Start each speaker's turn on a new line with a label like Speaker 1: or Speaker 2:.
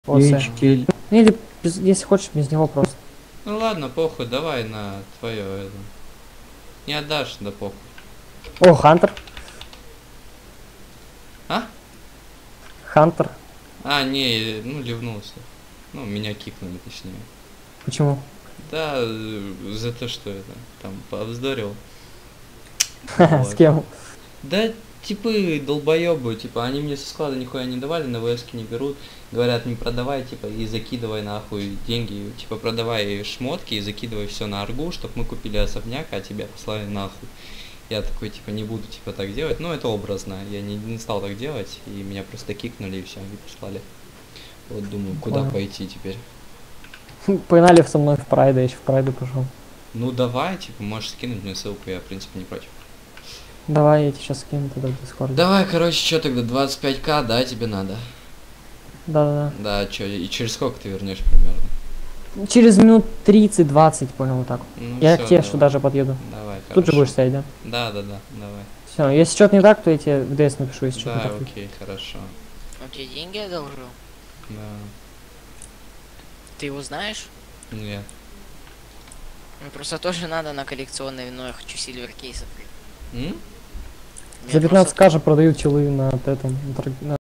Speaker 1: Яички.
Speaker 2: Ну, или если хочешь, без него просто.
Speaker 3: Ну ладно, похуй, давай на твое это. Не отдашь, да похуй.
Speaker 2: О, Хантер.
Speaker 3: А?
Speaker 2: Хантер.
Speaker 3: А, не, ну ливнулся. Ну, меня кикнули, точнее.
Speaker 2: Почему?
Speaker 3: Да, за то, что это, там, повздорил.
Speaker 2: С
Speaker 3: Вот.
Speaker 2: кем?
Speaker 3: Да, типы долбоебы, типа, они мне со склада нихуя не давали, на ВС не берут. Говорят, не продавай, типа, и закидывай нахуй деньги, типа, продавай шмотки и закидывай все на аргу, чтобы мы купили особняк, а тебя послали нахуй. Я такой, типа, не буду, типа, так делать. Ну, это образно. Я не стал так делать, и меня просто кикнули, и все, и послали. Вот думаю, куда
Speaker 2: Понял.
Speaker 3: пойти теперь.
Speaker 2: Погнали со мной в Прайд, я еще в Прайду пошел.
Speaker 3: Ну, давай, типа, можешь скинуть мне ссылку, я, в принципе, не против.
Speaker 2: Давай, я тебе сейчас скину туда в Дискорде.
Speaker 3: Давай, короче, что тогда, 25к, да, тебе надо?
Speaker 2: Да-да-да.
Speaker 3: Да, что, и через сколько ты вернешь примерно?
Speaker 2: Через минут 30-20, понял, вот так.
Speaker 3: Ну,
Speaker 2: Я
Speaker 3: всё,
Speaker 2: к тебе
Speaker 3: давай.
Speaker 2: сюда же подъеду.
Speaker 3: Давай,
Speaker 2: Тут же
Speaker 3: хорошо.
Speaker 2: будешь стоять, да?
Speaker 3: Да, давай.
Speaker 2: Все, если что-то не так, то я тебе в ДС напишу, если что-то не
Speaker 3: Да,
Speaker 2: так.
Speaker 3: окей, хорошо.
Speaker 4: Он тебе деньги одолжил?
Speaker 3: Да,
Speaker 4: Ты его знаешь?
Speaker 3: нет.
Speaker 4: Мне просто тоже надо на коллекционное вино, я хочу сильвер кейсов.
Speaker 3: М?
Speaker 2: За 15к же продают челы на этом, на